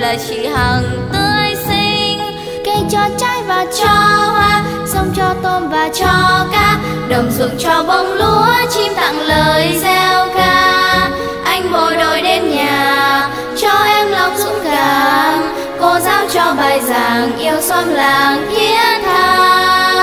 là chị Hằng tươi xinh. Cây cho trái và cho hoa, sông cho tôm và cho cá, đồng ruộng cho bông lúa, chim tặng lời reo ca. Anh bộ đội đến nhà cho em lòng dũng cảm, cô giáo cho bài giảng yêu xóm làng thiết tha.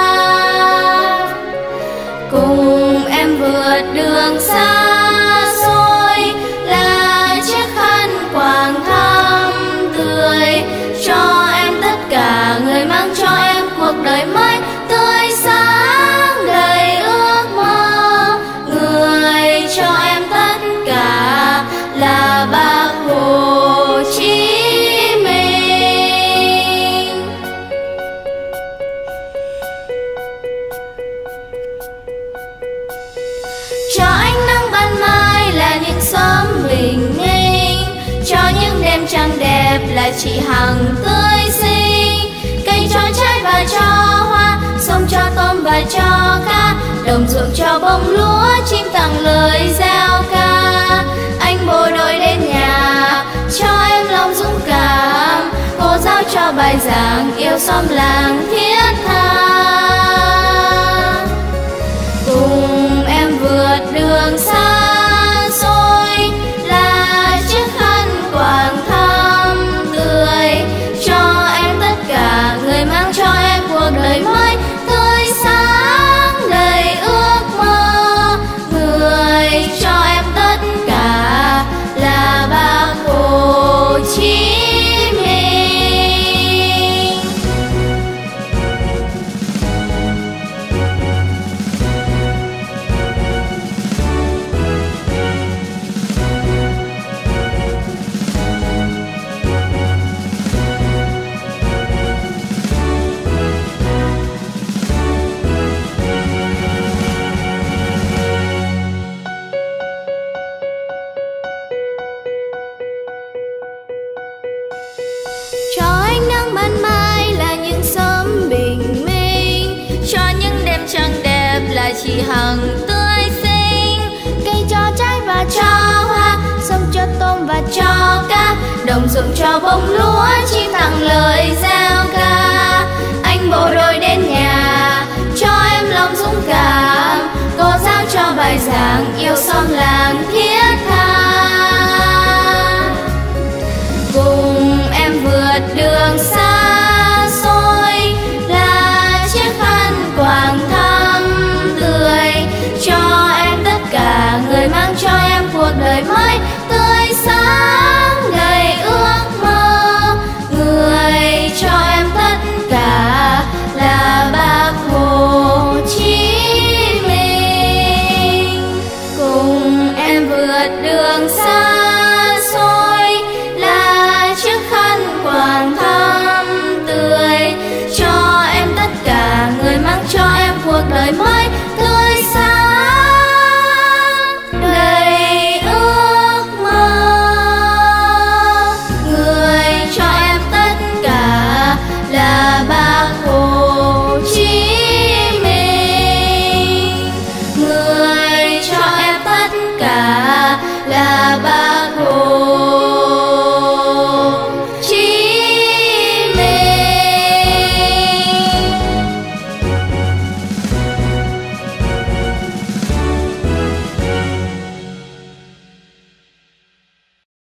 Cùng em vượt đường xa xôi là chiếc khăn quàng thắm tươi, cho em tất cả người mang cho em cuộc đời mới tươi sáng đầy ước mơ. Người cho em tất cả là Bác Hồ Chí Minh. Cho ánh nắng ban mai là những sớm bình minh, cho những đêm trăng đẹp là chị Hằng tươi xinh. Cây cho trái và cho hoa, sông cho tôm và cho cá, đồng ruộng cho bông lúa, chim tặng lời reo ca. Anh bộ đội đến nhà cho em lòng dũng cảm, cô giáo cho bài giảng yêu xóm làng thiết tha. Cùng em vượt đường xa xôi là chiếc khăn quàng thắm tươi, cho em tất cả người mang cho em cuộc đời mới tươi sáng đầy ước mơ. Người cho em tất cả là Bác Hồ Chí Minh. Cho ánh nắng ban mai là những sớm bình minh, cho những đêm trăng đẹp là chị Hằng tươi xinh. Cây cho trái và cho hoa, sông cho tôm và cho cá, đồng ruộng cho bông lúa, chim tặng lời reo ca. Anh bộ đội đến nhà cho em lòng dũng cảm, cô giáo cho bài giảng yêu xóm làng thiết